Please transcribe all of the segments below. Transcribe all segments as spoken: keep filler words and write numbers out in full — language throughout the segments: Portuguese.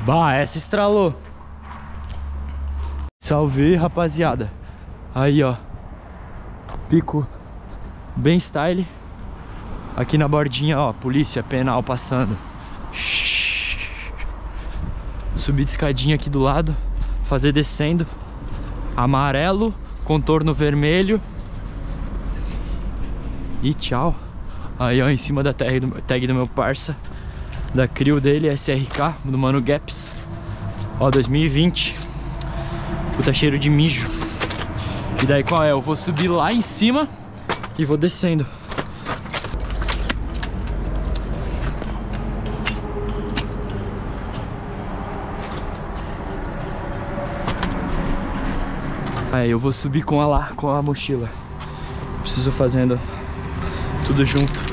Bah, essa estralou. Salve, rapaziada. Aí, ó. Pico bem style. Aqui na bordinha, ó. Polícia penal passando. Subir de escadinha aqui do lado. Fazer descendo. Amarelo. Contorno vermelho. E tchau. Aí, ó, em cima da tag do, tag do meu parça. Da crew dele, S R K, do Mano Gaps. Ó, dois mil e vinte. Puta cheiro de mijo. E daí qual é? Eu vou subir lá em cima e vou descendo. Aí eu vou subir com a lá, com a mochila. Preciso fazendo tudo junto.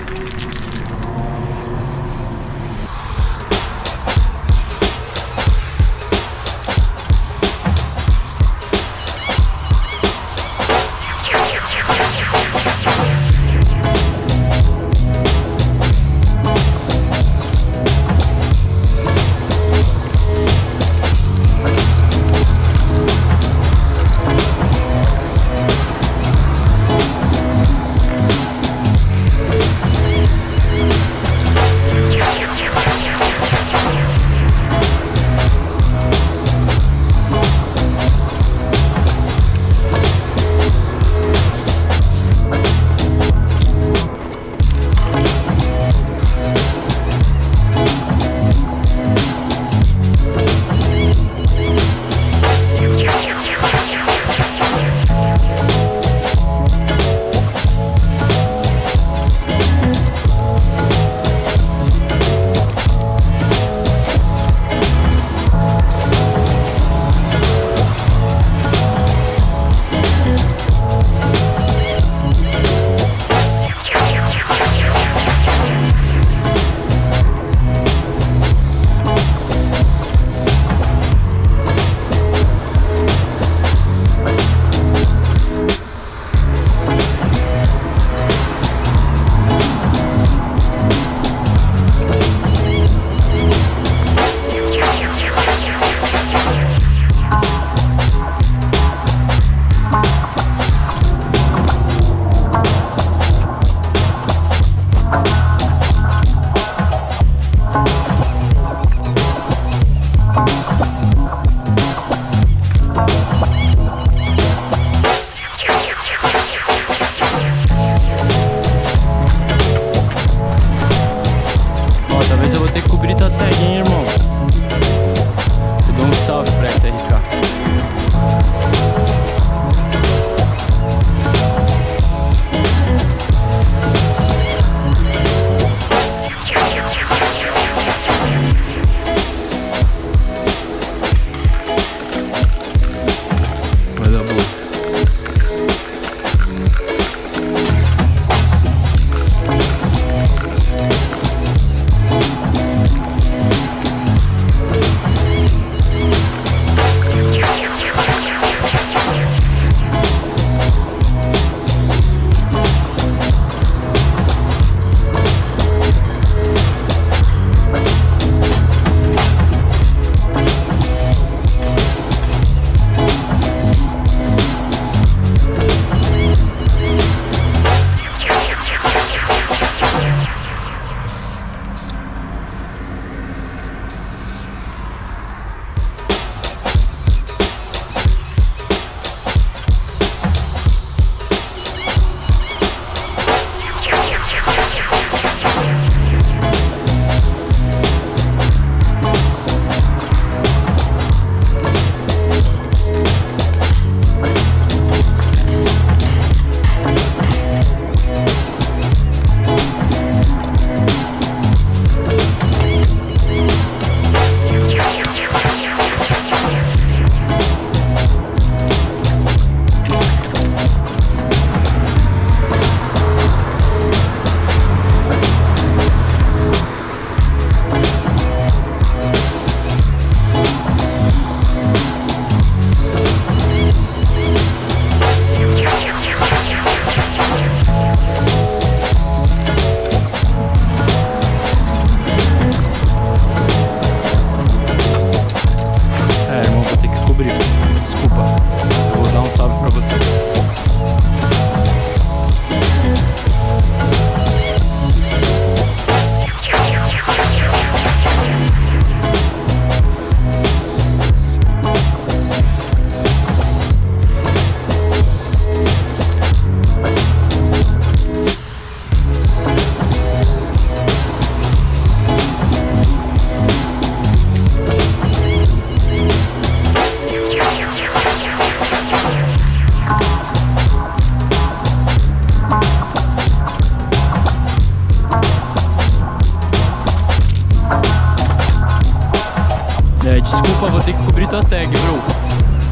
É, desculpa, vou ter que cobrir tua tag, bro.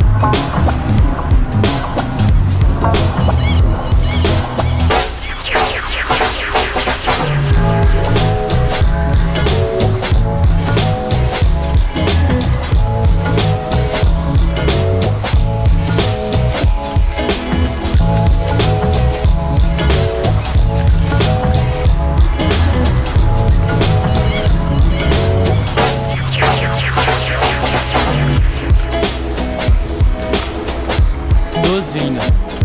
Vindo.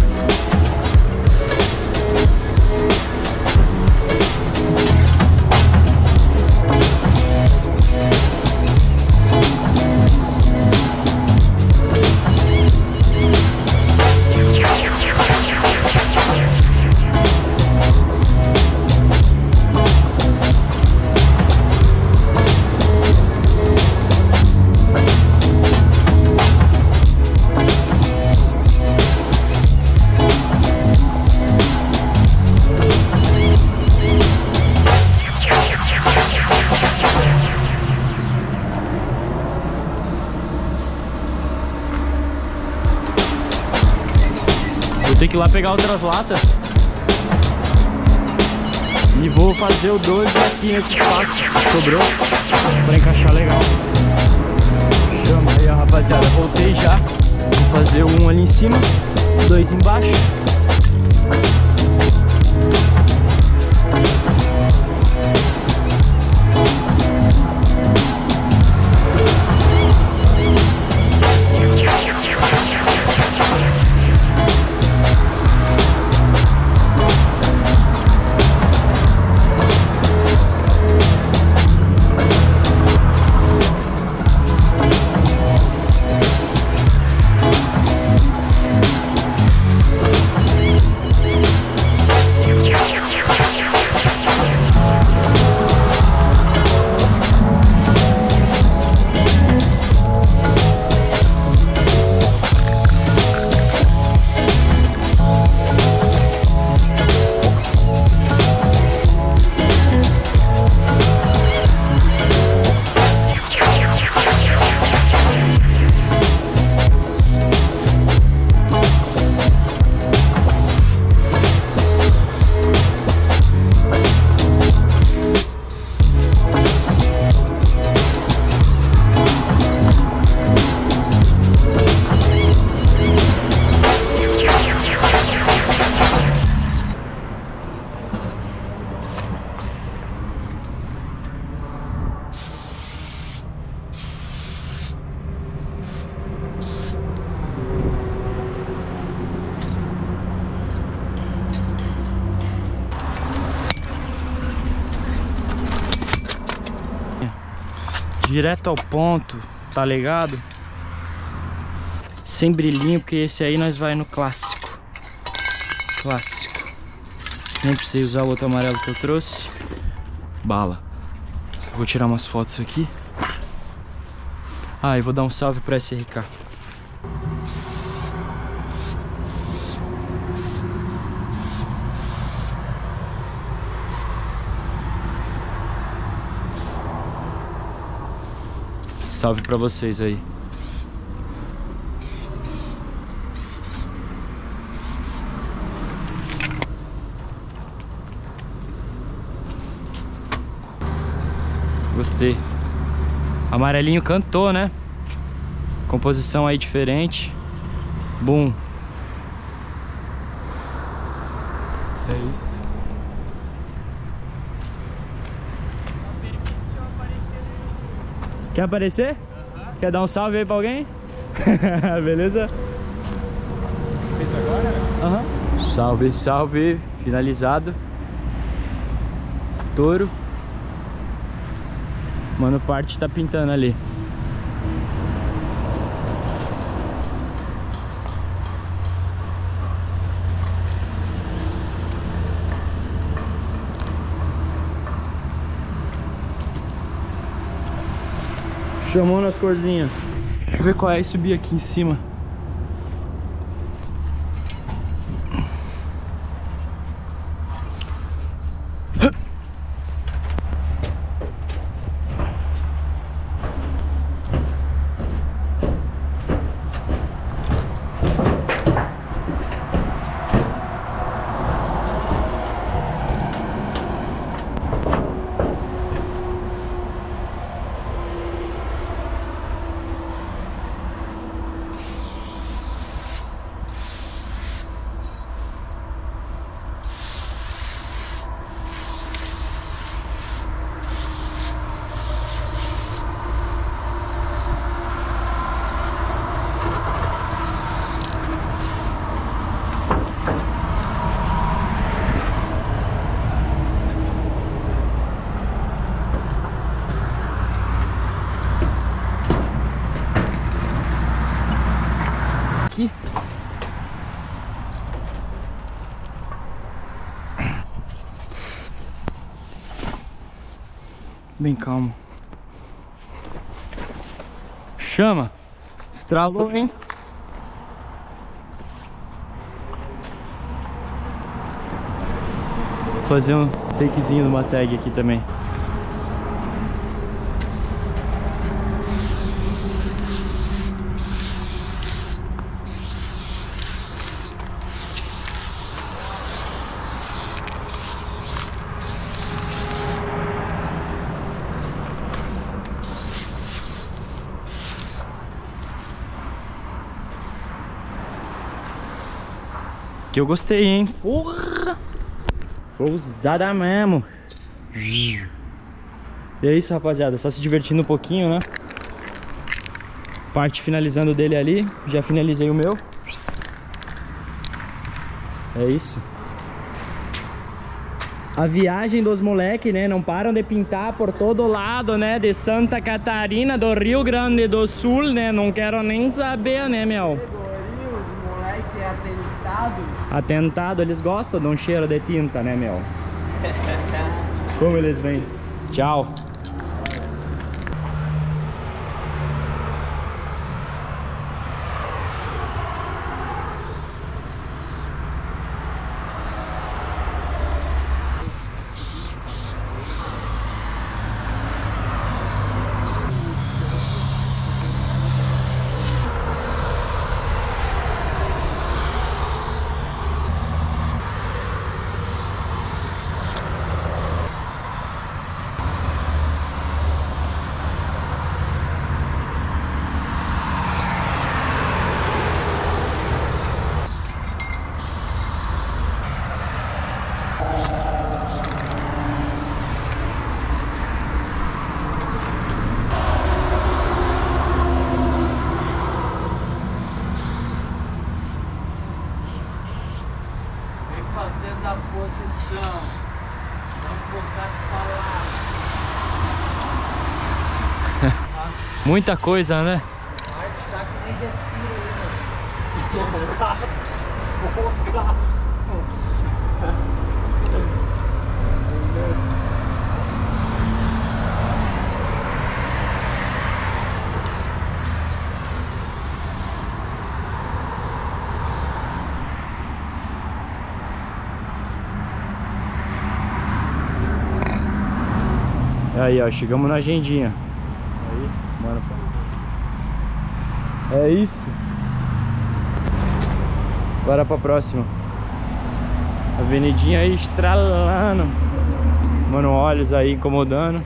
Vou ter que ir lá pegar outras latas e vou fazer o doze aqui nesse espaço que sobrou pra encaixar legal. Chama aí, ó, rapaziada, voltei já. Vou fazer um ali em cima, dois embaixo. Direto ao ponto, tá ligado? Sem brilhinho, porque esse aí nós vai no clássico. Clássico. Nem precisei usar o outro amarelo que eu trouxe. Bala. Vou tirar umas fotos aqui. Ah, e vou dar um salve pra S R K. Salve pra vocês aí. Gostei. Amarelinho cantou, né? Composição aí diferente. Boom. É isso. Quer aparecer? Uhum. Quer dar um salve aí pra alguém? Beleza? Fez agora? Aham. Uhum. Salve, salve. Finalizado. Estouro. Mano, parte tá pintando ali. Chamou nas corzinhas. Vou ver qual é e subir aqui em cima. bem calmo. Chama! Estralou, hein? Vou fazer um takezinho numa tag aqui também. Que eu gostei, hein? Porra! Foi usada mesmo. E é isso, rapaziada. Só se divertindo um pouquinho, né? Parte finalizando dele ali. Já finalizei o meu. É isso. A viagem dos moleques, né? Não param de pintar por todo lado, né? De Santa Catarina, do Rio Grande do Sul, né? Não quero nem saber, né, meu? Atentado. Atentado, eles gostam de um cheiro de tinta, né, meu? Como eles vêm. Tchau. Fazendo a posição, sem poucas palavras. Muita coisa, né? A arte tá que nem respira aí, Poucaço. Aí, ó, chegamos na agendinha. Aí, bora. É isso. Bora pra próxima. Avenidinha aí estralando. Mano, olhos aí incomodando.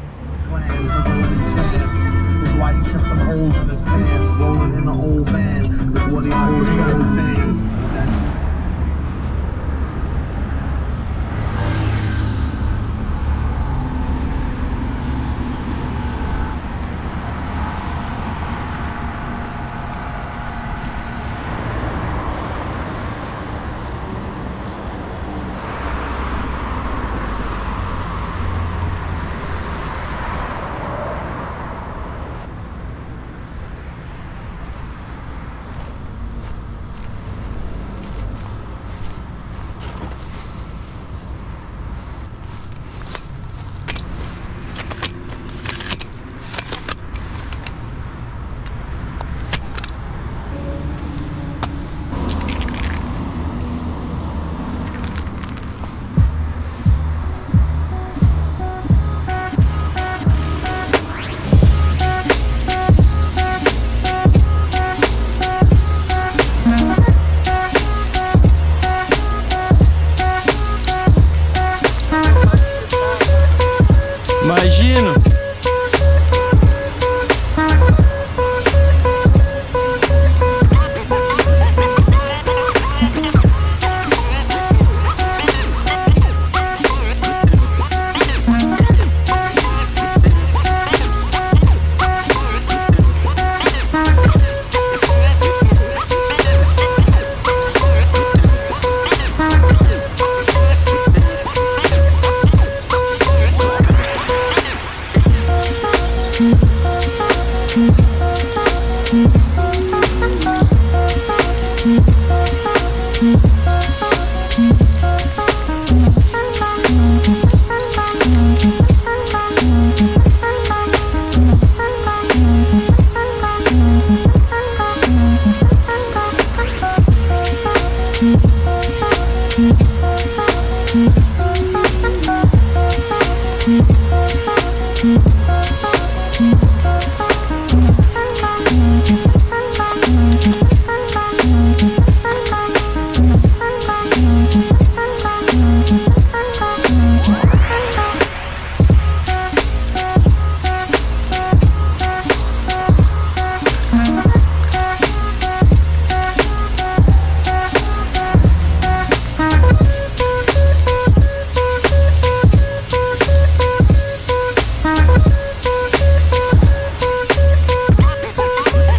Imagino.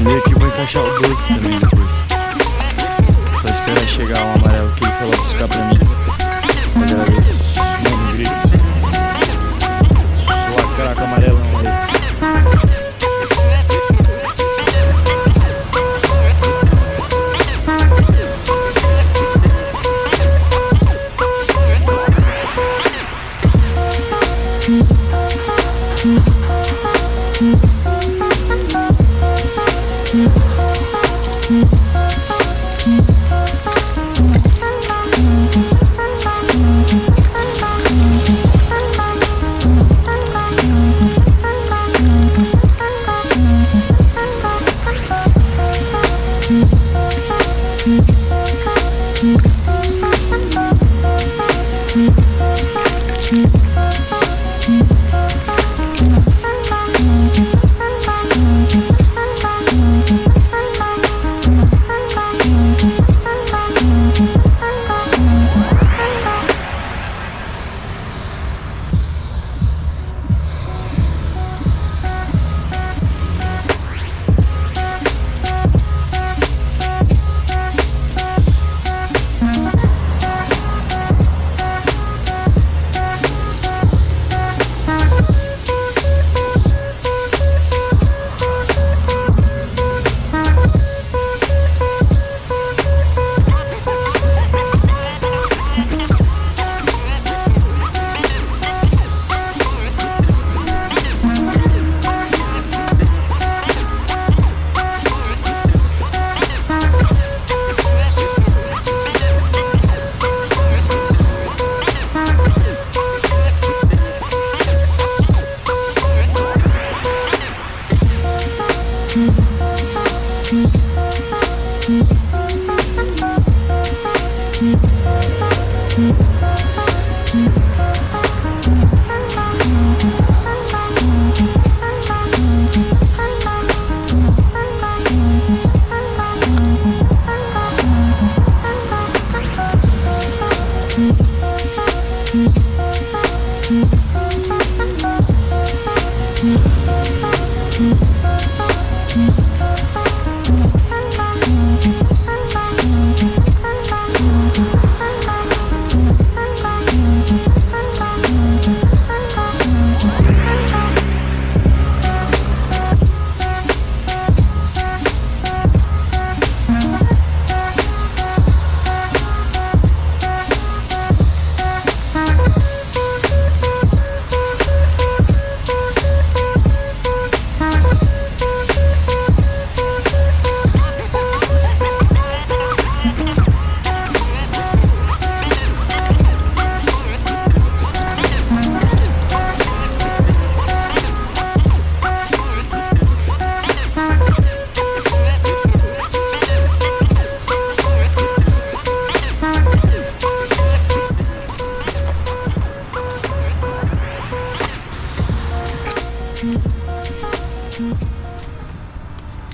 E aqui vou encaixar o doze também depois. Só esperar chegar o amarelo que ele falou buscar pra mim. Agradeço. Mano, grito. O lacraco amarelão aí.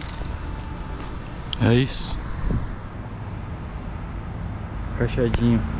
É isso. Encaixadinho.